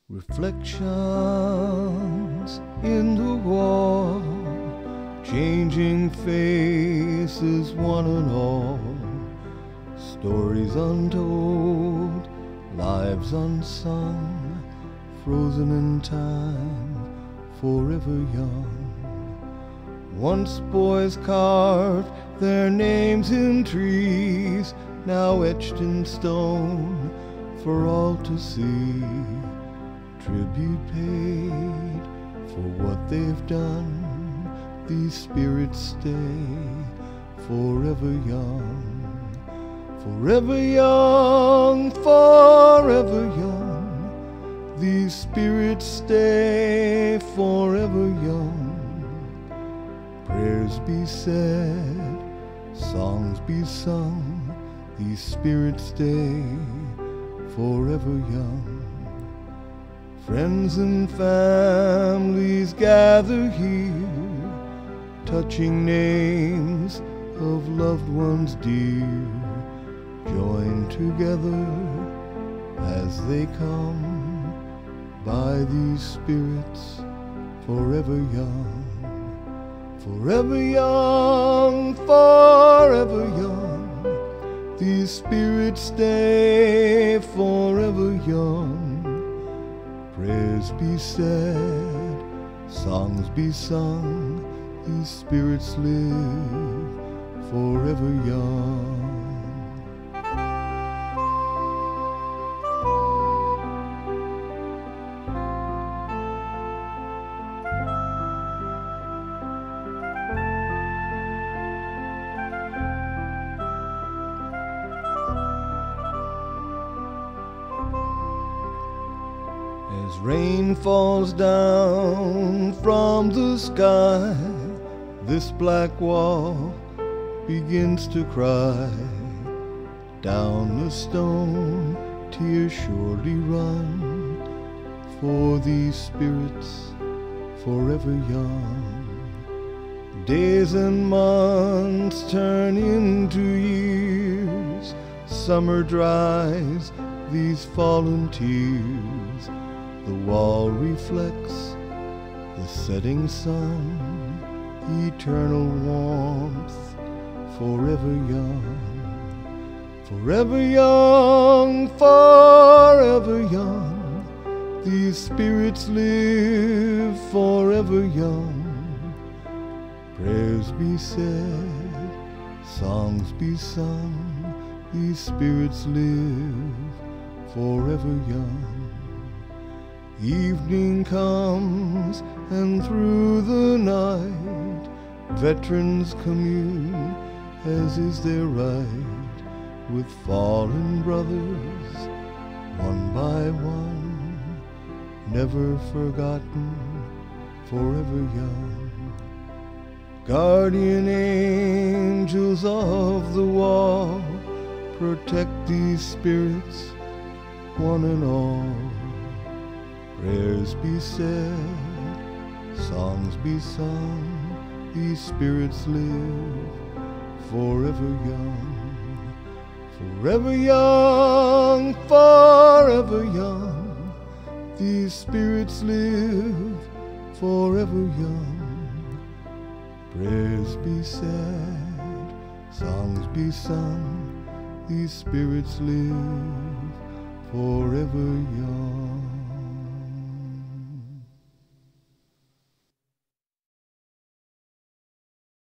Reflections in the wall, changing faces one and all, stories untold, lives unsung, frozen in time, forever young. Once boys carved their names in trees, now etched in stone for all to see. Tribute paid for what they've done, these spirits stay forever young. Forever young, forever young, these spirits stay forever young. Prayers be said, songs be sung, these spirits stay forever young. Friends and families gather here, touching names of loved ones dear, joined together as they come by these spirits forever young. Forever young, forever young, these spirits stay forever young. Prayers be said, songs be sung, these spirits live forever young. As rain falls down from the sky, this black wall begins to cry. Down the stone, tears surely run for these spirits forever young. Days and months turn into years, summer dries these fallen tears. The wall reflects the setting sun, eternal warmth, forever young. Forever young, forever young, these spirits live forever young. Prayers be said, songs be sung, these spirits live forever young. Evening comes, and through the night, veterans commune, as is their right, with fallen brothers, one by one, never forgotten, forever young. Guardian angels of the wall, protect these spirits, one and all. Prayers be said, songs be sung, these spirits live forever young. Forever young, forever young, these spirits live forever young. Prayers be said, songs be sung, these spirits live forever young.